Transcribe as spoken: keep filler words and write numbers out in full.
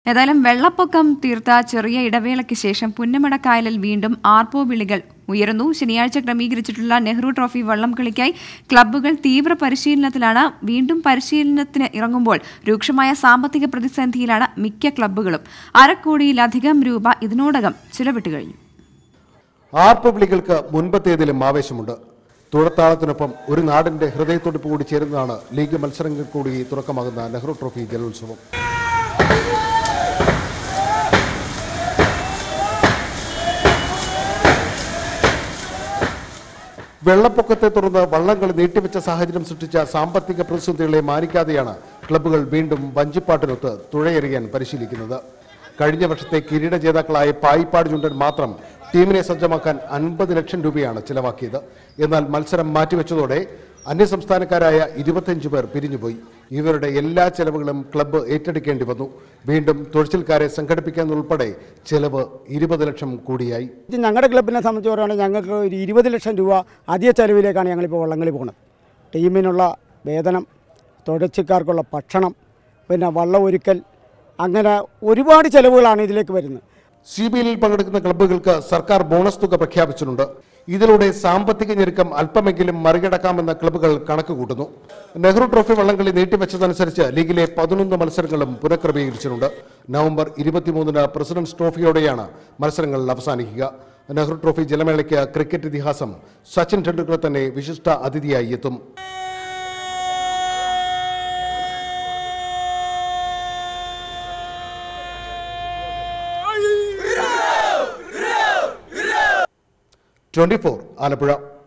ഏതായാലും വെള്ളപ്പൊക്കം തീർത്ത ചെറിയ ഇടവേളയ്ക്ക് ശേഷം പുന്നമടക്കായലിൽ വീണ്ടും ആർപ്പോ വിളികൾ ഉയരുന്നു. ശനിയാഴ്ച ക്രമീകരിച്ചിട്ടുള്ള നെഹ്റു ട്രോഫി വള്ളംകളിക്കായി ക്ലബ്ബുകൾ തീവ്ര പരിശീലനത്തിലാണ്. വീണ്ടും പരിശീലനത്തിന് ഇറങ്ങുമ്പോൾ രൂക്ഷമായ സാമ്പത്തിക പ്രതിസന്ധിയിലാണ് മിക്ക ക്ലബ്ബുകളും. അരക്കോടിയിലധികം രൂപ ഇതിനോടകം ചിലവിട്ട് കഴിഞ്ഞു. ആർപ്പോ വിളികൾക്ക് മുൻപത്തേതിലും ആവേശമുണ്ട്. തുഴത്താളത്തിനൊപ്പം ഒരു നാടിന്റെ ഹൃദയത്തുടിപ്പ് കൂടി ചേരുന്നതാണ് ലീഗ് മത്സരങ്ങൾ കൂടി തുടക്കമാകുന്ന നെഹ്റു ട്രോഫി ജലോത്സവം. വെള്ളപ്പൊക്കത്തെ തുടർന്ന് വള്ളംകളി നീട്ടിവെച്ച സാഹചര്യം സൃഷ്ടിച്ച സാമ്പത്തിക പ്രതിസന്ധികളെ മാനിക്കാതെയാണ് ക്ലബ്ബുകൾ വീണ്ടും വഞ്ചിപ്പാട്ടിനൊത്ത് തുഴയെറിയാൻ പരിശീലിക്കുന്നത്. കഴിഞ്ഞ വർഷത്തെ കിരീട ജേതാക്കളായ പായിപ്പാട് ചുണ്ടൻ മാത്രം ടീമിനെ സജ്ജമാക്കാൻ അൻപത് ലക്ഷം രൂപയാണ് ചിലവാക്കിയത്. എന്നാൽ മത്സരം മാറ്റിവെച്ചതോടെ അന്യസംസ്ഥാനക്കാരായ ഇരുപത്തിയഞ്ച് പേർ പിരിഞ്ഞുപോയി. ഇവരുടെ എല്ലാ ചെലവുകളും ക്ലബ്ബ് ഏറ്റെടുക്കേണ്ടി വന്നു. വീണ്ടും തുഴച്ചിൽക്കാരെ സംഘടിപ്പിക്കാനുൾപ്പെടെ ചെലവ് ഇരുപത് ലക്ഷം കൂടിയായി. ഞങ്ങളുടെ ക്ലബിനെ സംബന്ധിച്ച് പറയുകയാണെങ്കിൽ ഞങ്ങൾക്ക് ഒരു ഇരുപത് ലക്ഷം രൂപ അധിക ചെലവിലേക്കാണ് ഞങ്ങളിപ്പോൾ വള്ളംകളി പോകുന്നത്. ടീമിനുള്ള വേതനം, തുഴച്ചിൽക്കാർക്കുള്ള ഭക്ഷണം, പിന്നെ വള്ളം ഒരുക്കൽ, അങ്ങനെ ഒരുപാട് ചെലവുകളാണ് ഇതിലേക്ക് വരുന്നത്. സി ബി എല്ലിൽ പങ്കെടുക്കുന്ന ക്ലബ്ബുകൾക്ക് സർക്കാർ ബോണസ് തുക പ്രഖ്യാപിച്ചിട്ടുണ്ട്. ഇതിലൂടെ സാമ്പത്തിക ഞെരുക്കം അല്പമെങ്കിലും മറികടക്കാമെന്ന ക്ലബ്ബുകൾ കണക്ക് കൂട്ടുന്നു. നെഹ്റു ട്രോഫി വള്ളംകളി നീട്ടിവെച്ചതനുസരിച്ച് ലീഗിലെ പതിനൊന്ന് മത്സരങ്ങളും പുനഃക്രമീകരിച്ചിട്ടുണ്ട്. നവംബർ ഇരുപത്തിമൂന്നിന് പ്രസിഡന്റ്സ് ട്രോഫിയോടെയാണ് മത്സരങ്ങൾ അവസാനിക്കുക. നെഹ്റു ട്രോഫി ജലമേളയ്ക്ക് ക്രിക്കറ്റ് ഇതിഹാസം സച്ചിൻ ടെണ്ടുൽക്കർ തന്നെ വിശിഷ്ട അതിഥിയായി എത്തും. Twenty four Alappuzha.